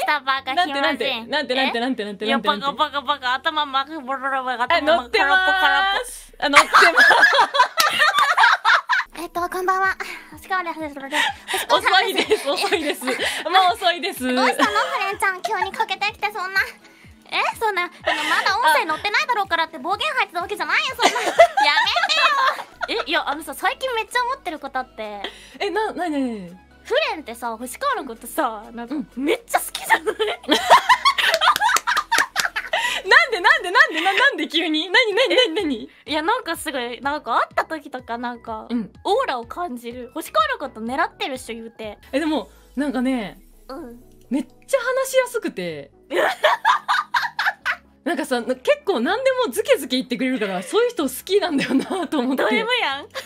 したバカ暇なん人。 ていや、バカバカバカ、頭まくボロロバカ、頭乗ってまーす。乗ってます。 こんばんは。星川です。 遅いです、遅いです。もう遅いです。 どうしたのフレンちゃん、急にかけてきてそんな。そんな、まだ音声乗ってないだろうからって暴言吐いてたわけじゃないよ、そんな。やめてよ。いや、最近めっちゃ思ってることあって。 なにフレンってさ、星川のことさ、なんか、めっちゃ好きじゃない？ なんで急に何いや、なんかすごい、なんか会った時とかなんか、オーラを感じる。星川のこと狙ってるっしょ、言うて。 でも、なんかね、めっちゃ話しやすくて。なんかさ、結構何でもズケズケ言ってくれるから、そういう人好きなんだよなと思って。 ド M やん。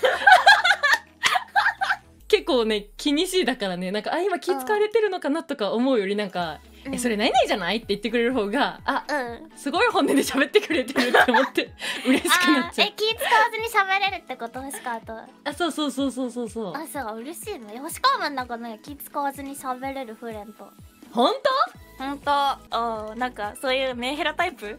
結構ね、気にしいだからね、なんか、今気使われてるのかなとか思うより、なんか、それ何々じゃないって言ってくれる方が、すごい本音で喋ってくれてるって思って、嬉しくなっちゃう。 気使わずに喋れるってこと星川と。 そう。 そう、嬉しいの。星川もなんかね、気使わずに喋れるフレンと。 ほんとなんか、そういうメンヘラタイプ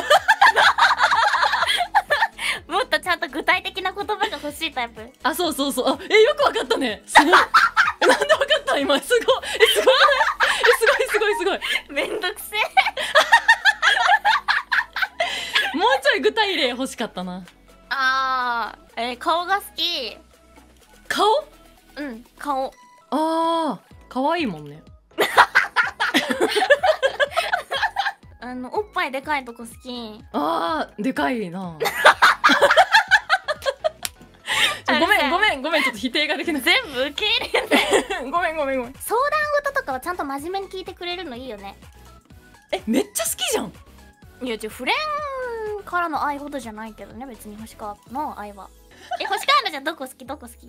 もっとちゃんと具体的な言葉が欲しいタイプ。 そう。よくわかったね。すごい。なんでわかった今。すごい。すごい。 めんどくせえ。もうちょい具体例欲しかったな。 顔が好き。 顔？ 顔。 可愛いもんね。 おっぱいでかいとこ好き。 でかいな。ごめん、ちょっと否定ができない。 全部受け入れて。 ごめん。 相談事とかはちゃんと真面目に聞いてくれるのいいよね。 めっちゃ好きじゃん。 いや、フレンからの愛ほどじゃないけどね、別に星川の愛は。星川のじゃどこ好き？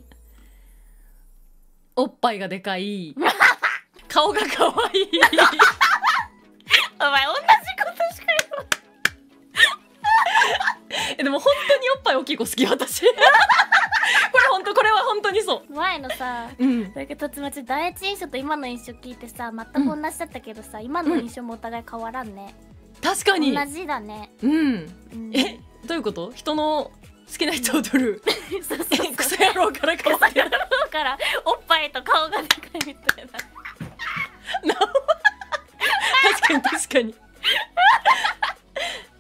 おっぱいがでかい。顔が可愛い。 お前同じことしか言わない。 でも本当におっぱい大きい子好き私。これは本当にそう。 前のさ、だけどつまち第一印象と今の印象聞いてさ、全く同じだったけどさ、今の印象もお互い変わらんね。 確かに同じだね。 どういうこと？人の好きな人を取るクソ野郎から変わってる。 からおっぱいと顔がでかいみたいな。 確かに